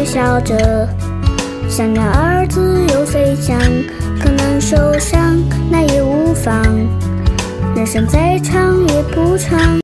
笑着，想要儿子有飞翔，可能受伤，那也无妨。人生再长也不长。